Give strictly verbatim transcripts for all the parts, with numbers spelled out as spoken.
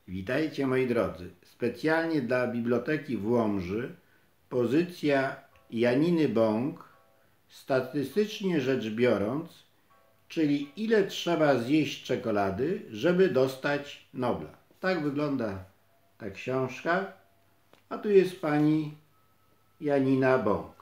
Witajcie moi drodzy. Specjalnie dla Biblioteki w Łomży pozycja Janiny Bąk, statystycznie rzecz biorąc, czyli ile trzeba zjeść czekolady, żeby dostać Nobla. Tak wygląda ta książka, a tu jest pani Janina Bąk.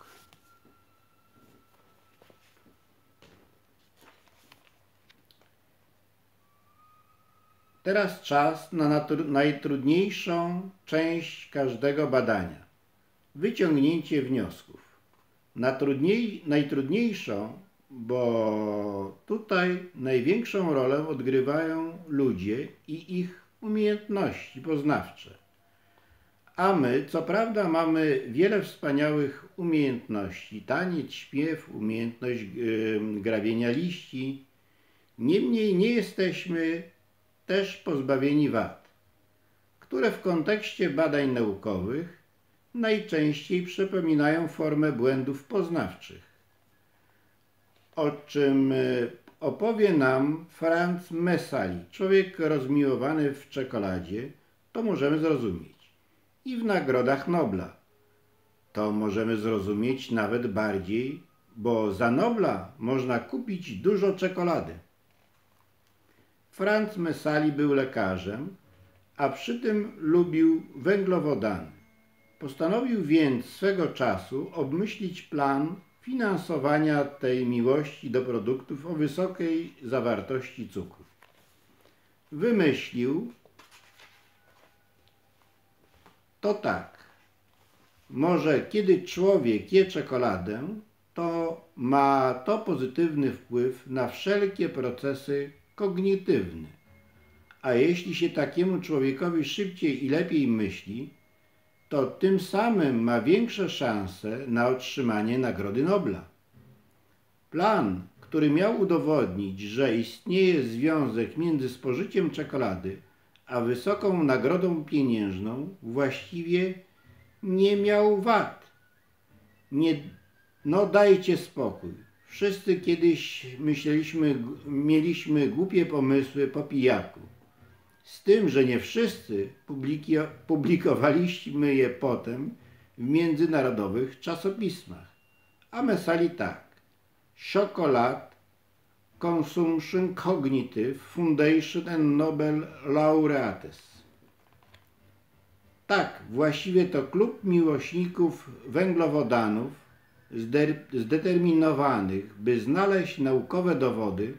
Teraz czas na najtrudniejszą część każdego badania. Wyciągnięcie wniosków. Natrudniej, najtrudniejszą, bo tutaj największą rolę odgrywają ludzie i ich umiejętności poznawcze. A my, co prawda, mamy wiele wspaniałych umiejętności. Taniec, śpiew, umiejętność yy, grabienia liści. Niemniej nie jesteśmy też pozbawieni wad, które w kontekście badań naukowych najczęściej przypominają formę błędów poznawczych, o czym opowie nam Franz Mesali, człowiek rozmiłowany w czekoladzie, to możemy zrozumieć, i w nagrodach Nobla. To możemy zrozumieć nawet bardziej, bo za Nobla można kupić dużo czekolady. Franz Mesali był lekarzem, a przy tym lubił węglowodany. Postanowił więc swego czasu obmyślić plan finansowania tej miłości do produktów o wysokiej zawartości cukru. Wymyślił to tak. Może kiedy człowiek je czekoladę, to ma to pozytywny wpływ na wszelkie procesy kognitywny. A jeśli się takiemu człowiekowi szybciej i lepiej myśli, to tym samym ma większe szanse na otrzymanie Nagrody Nobla. Plan, który miał udowodnić, że istnieje związek między spożyciem czekolady a wysoką nagrodą pieniężną, właściwie nie miał wad. Nie, no dajcie spokój. Wszyscy kiedyś myśleliśmy, mieliśmy głupie pomysły po pijaku. Z tym, że nie wszyscy publiki, publikowaliśmy je potem w międzynarodowych czasopismach. A Mesali tak. Chocolate Consumption Cognitive Foundation and Nobel Laureates. Tak, właściwie to klub miłośników węglowodanów zdeterminowanych, by znaleźć naukowe dowody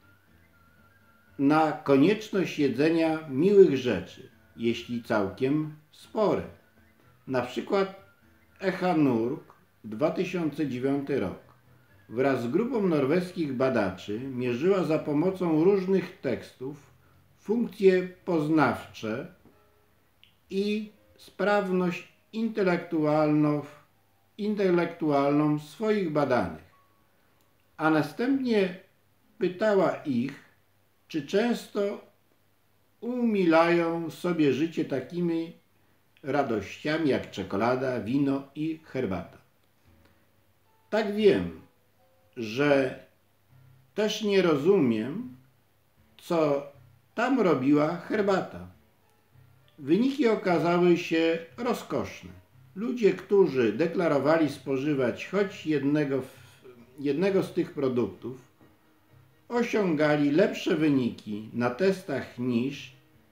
na konieczność jedzenia miłych rzeczy, jeśli całkiem spore. Na przykład Echanurk, dwa tysiące dziewiąty rok, wraz z grupą norweskich badaczy mierzyła za pomocą różnych tekstów funkcje poznawcze i sprawność intelektualną intelektualną swoich badanych, a następnie pytała ich, czy często umilają sobie życie takimi radościami jak czekolada, wino i herbata. Tak wiem, że też nie rozumiem, co tam robiła herbata. Wyniki okazały się rozkoszne. Ludzie, którzy deklarowali spożywać choć jednego, jednego z tych produktów, osiągali lepsze wyniki na testach niż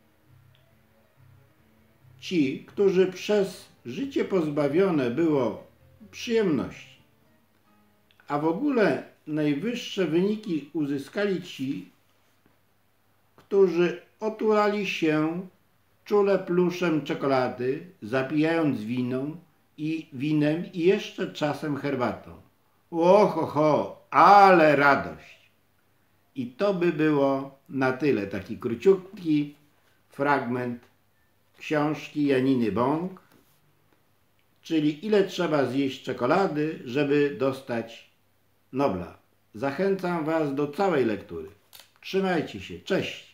ci, którzy przez życie pozbawione było przyjemności. A w ogóle najwyższe wyniki uzyskali ci, którzy otulali się czule pluszem czekolady, zapijając winą i winem i jeszcze czasem herbatą. Oho, ho, ale radość! I to by było na tyle. Taki króciutki fragment książki Janiny Bąk, czyli ile trzeba zjeść czekolady, żeby dostać Nobla. Zachęcam Was do całej lektury. Trzymajcie się. Cześć!